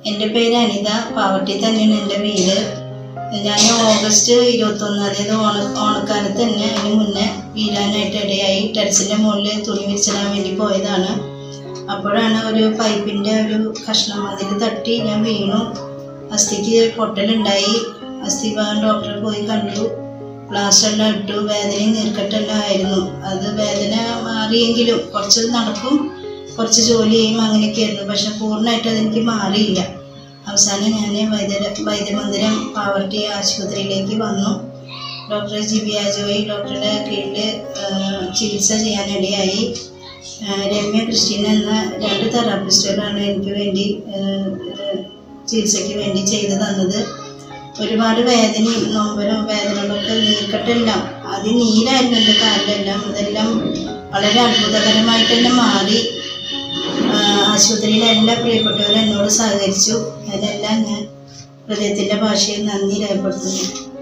എൻ്റെ പേര് അനിത. പാവട്ടി തന്നെയാണ് എൻ്റെ വീട്. ഞാൻ ഓഗസ്റ്റ് 21, അതായത് ഓണക്കാലത്ത് തന്നെ അതിന് മുന്നേ വീഴാനായിട്ട് ഇടയായി. ടെറസിൻ്റെ മുകളിൽ തുണി വിരിച്ചിടാൻ വേണ്ടി പോയതാണ്. അപ്പോഴാണ് ഒരു പൈപ്പിൻ്റെ ഒരു കഷ്ണം അതിൽ തട്ടി ഞാൻ വീണു. അസ്ഥിക്ക് പൊട്ടലുണ്ടായി. അസ്ഥി ഡോക്ടറെ പോയി കണ്ടു, പ്ലാസ്റ്ററെല്ലാം ഇട്ടു. വേദനയും നീർക്കെട്ടെല്ലാം ആയിരുന്നു. അത് വേദന മാറിയെങ്കിലും കുറച്ച് നടക്കും, കുറച്ച് ജോലി ചെയ്യും, അങ്ങനെയൊക്കെ ആയിരുന്നു. പക്ഷെ പൂർണ്ണമായിട്ട് അതെനിക്ക് മാറിയില്ല. അവസാനം ഞാൻ വൈദ്യമന്ദിരം പാവർട്ടി ആശുപത്രിയിലേക്ക് വന്നു. ഡോക്ടർ ജിബിയ ജോയി ഡോക്ടറുടെ കീഴിൽ ചികിത്സ ചെയ്യാനിടയായി. രമ്യ ക്രിസ്റ്റീന എന്ന 2 തെറാപ്പിസ്റ്റുകളാണ് എനിക്ക് വേണ്ടി ചികിത്സയ്ക്ക് വേണ്ടി ചെയ്തു തന്നത്. ഒരുപാട് വേദനയും നോമ്പലും വേദനകളൊക്കെ നീർക്കെട്ടെല്ലാം നീരായിരുന്നു എൻ്റെ കാലിലെല്ലാം. അതെല്ലാം വളരെ അത്ഭുതകരമായിട്ട് തന്നെ മാറി. ആശുപത്രിയിലെ എല്ലാ പ്രിയപ്പെട്ടവരും എന്നോട് സഹകരിച്ചു. അതിനെല്ലാം ഞാൻ ഹൃദയത്തിൻ്റെ ഭാഷയിൽ നന്ദി രേഖപ്പെടുത്തുന്നു.